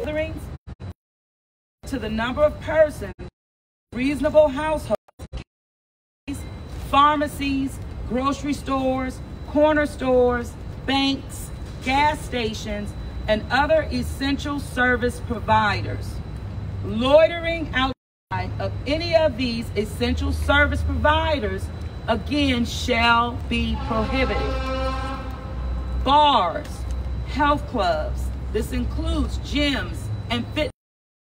gatherings to the number of persons, reasonable households, pharmacies, grocery stores, corner stores, banks, gas stations, and other essential service providers. Loitering outside of any of these essential service providers, again, shall be prohibited. Bars, health clubs, this includes gyms and fitness.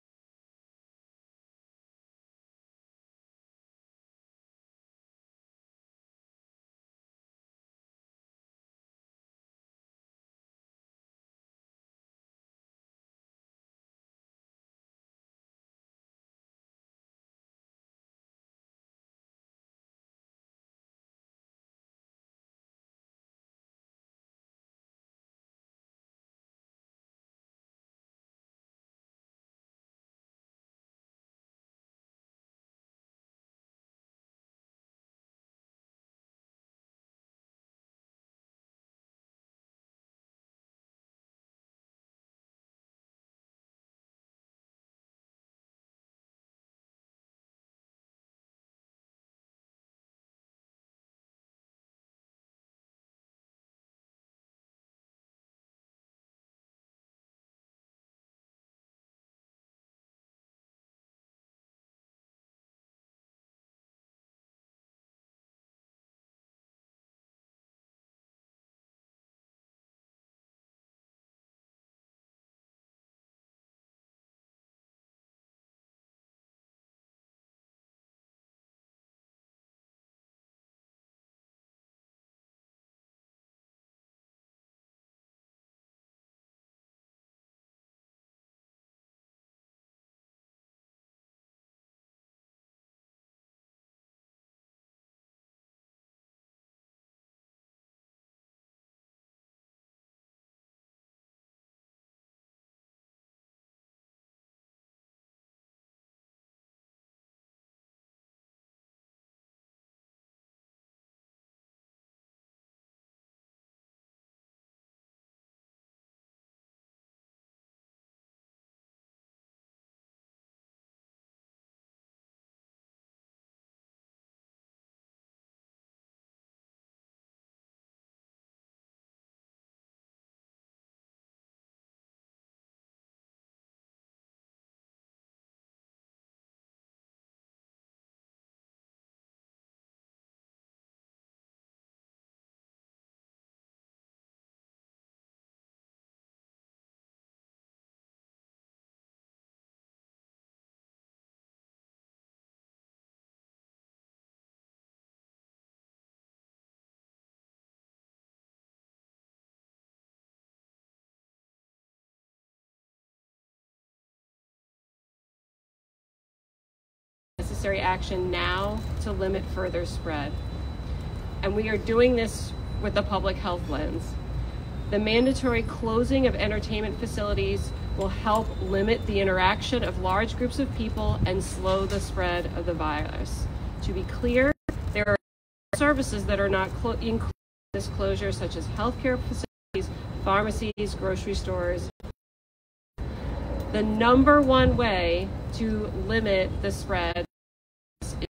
Necessary action now to limit further spread. And we are doing this with the public health lens. The mandatory closing of entertainment facilities will help limit the interaction of large groups of people and slow the spread of the virus. To be clear, there are services that are not included in this closure, such as healthcare facilities, pharmacies, grocery stores. The number one way to limit the spread